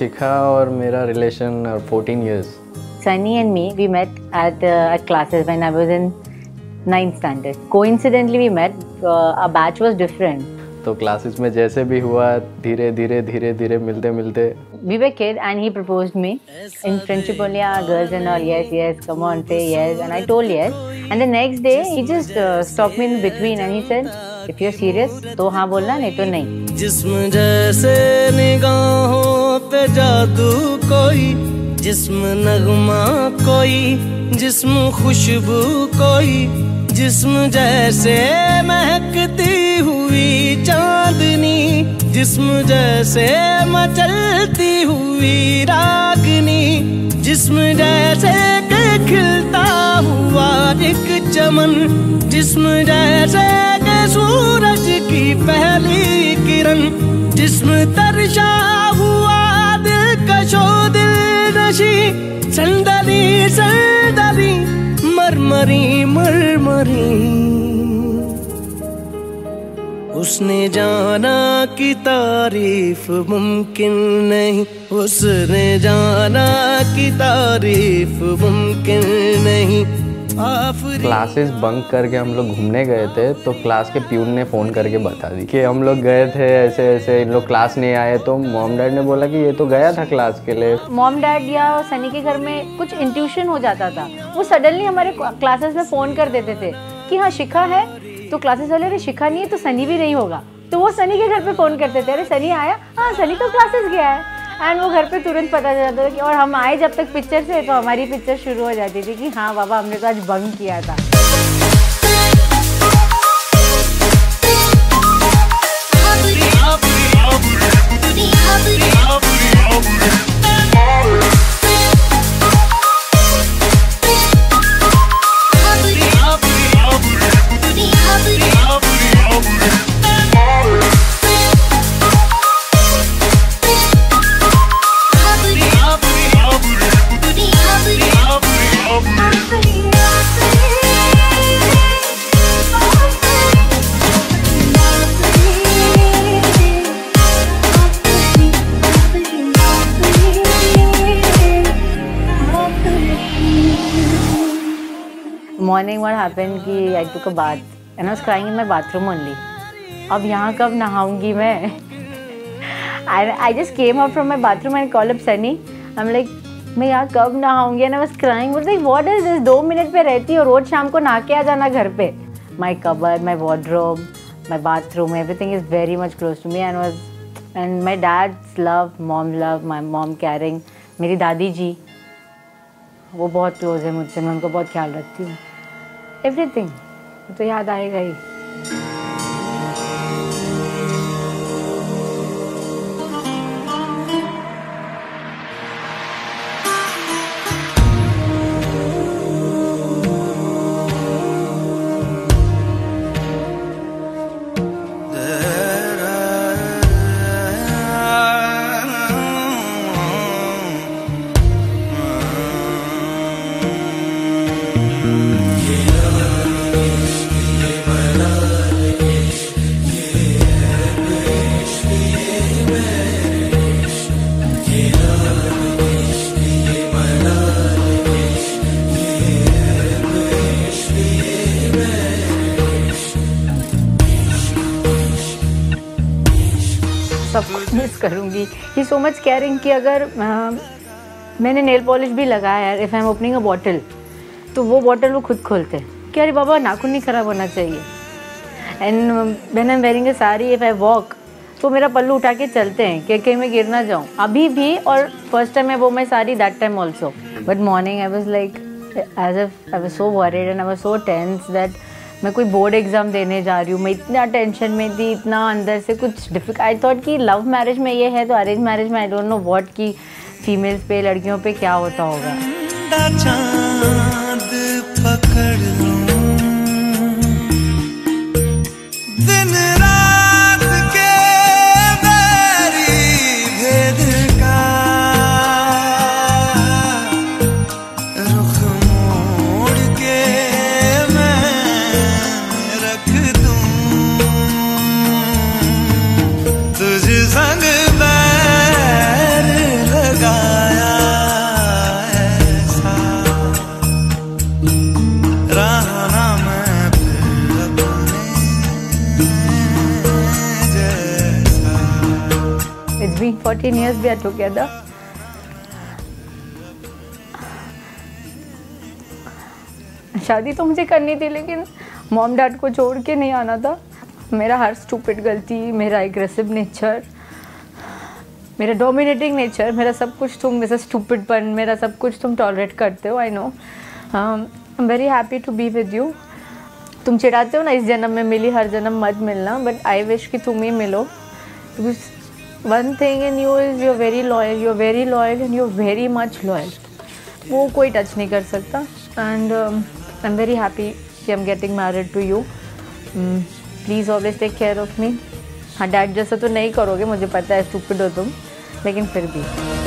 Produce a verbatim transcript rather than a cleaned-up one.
शिखा और मेरा relation fourteen years. Sunny and me, we met at uh, at classes when I was in ninth standard. Coincidentally, we met. Uh, our batch was different. तो classes में जैसे भी हुआ धीरे धीरे धीरे धीरे मिलते मिलते. We were kid and he proposed me in friendship only. Our girls and all, yes, yes, come on, say yes, and I told yes. And the next day he just uh, stopped me in between and he said, if you're serious, तो हाँ बोलना नहीं तो नहीं. जिस्म जैसे निगाहों पे जादू कोई, जिस्म नगमा कोई, जिस्म खुशबू कोई, जिस्म जैसे महकती हुई चांदनी, जिस्म जैसे मचलती हुई रागनी, जिस्म जैसे के खिलता हुआ एक चमन, जिस्म जैसे के सूरज की पहली किरण, जिस्म तरशा हुआ दिलकशो दिल नशी, संदली संदली मरमरी मरमरी. उसने जाना कि तारीफ मुमकिन नहीं, उसने जाना कि तारीफ मुमकिन नहीं. क्लासेस बंक करके हम लोग घूमने गए थे तो क्लास के प्यून ने फ़ोन करके बता दी कि हम लोग गए थे ऐसे ऐसे, इन लोग क्लास नहीं आए. तो मॉम डैड ने बोला कि ये तो गया था क्लास के लिए. मॉम डैड या सनी के घर में कुछ इंट्यूशन हो जाता था. वो सडनली हमारे क्लासेस में फ़ोन कर देते थे कि हाँ शिखा है. तो क्लासेस वाले अरे शिखा नहीं है तो सनी भी नहीं होगा. तो वो सनी के घर पे फ़ोन करते थे, अरे सनी आया, हाँ सनी तो क्लासेस गया है. एंड वो घर पे तुरंत पता चल जाता था कि, और हम आए जब तक पिक्चर से तो हमारी पिक्चर शुरू हो जाती थी कि हाँ बाबा हमने तो आज बंक किया था. Morning what happened कि I took a bath and I was crying in my bathroom only. अब यहाँ कब नहाऊंगी मैं? I I just came out from my bathroom and called up Sunny. I'm like मैं यहाँ कब नहाऊंगी? And I was crying. Was like what is this? दो minute पे रहती हो, रोज शाम को नहा के आ जाना घर पे. My cupboard, my wardrobe, my bathroom, everything is very much close to me and was and my dad's love, mom's love, my mom caring. मेरी दादी जी वो बहुत क्लोज है मुझसे, मैं उनको बहुत ख्याल रखती हूँ. एवरीथिंग तो याद आएगा ही. सब कुछ मिस करूँगी. ही सो मच केयरिंग कि अगर uh, मैंने नेल पॉलिश भी लगाया है, if I am opening a bottle तो वो बॉटल वो खुद खोलते हैं कि अरे बाबा नाखून नहीं ख़राब होना चाहिए. And when I am wearing a sari if I walk तो मेरा पल्लू उठा के चलते हैं कि कहीं मैं गिर ना जाऊँ. अभी भी और first time I wore my sari that time also. But morning I was like as if I was so worried and I was so tense that मैं कोई बोर्ड एग्ज़ाम देने जा रही हूँ. मैं इतना टेंशन में थी, इतना अंदर से कुछ डिफिकल्ट. आई थॉट कि लव मैरिज में ये है तो अरेंज मैरिज में आई डोंट नो व्हाट की फीमेल्स पे लड़कियों पे क्या होता होगा. चांद पकड़ लूं दिन रात के बैरी भेद का रुख मोड़ के मैं रख दूं तुझ संग बैर thirteen fourteen years we are together. शादी तो मुझे करनी थी लेकिन मॉम डैड को छोड़ के नहीं आना था। मेरा हर स्टूपिड गलती, मेरा एग्रेसिव नेचर, मेरा डोमिनेटिंग नेचर, मेरा सब कुछ तुम, मेरा स्टूपिडपन, मेरा सब कुछ तुम टॉलरेट करते हो। I know, I am very happy to be with you. तुम चिढ़ाते हो ना इस जन्म में मिली हर जन्म मत मिलना, बट आई विश कि तुम ही मिलो। One thing in you is you are very loyal, you are very loyal and you are very much loyal. वो कोई टच नहीं कर सकता। And I am very happy कि I am getting married to you. Please always take care of me. हाँ, dad जैसा तो नहीं करोगे, मुझे पता है, स्टूपिड हो तुम, लेकिन फिर भी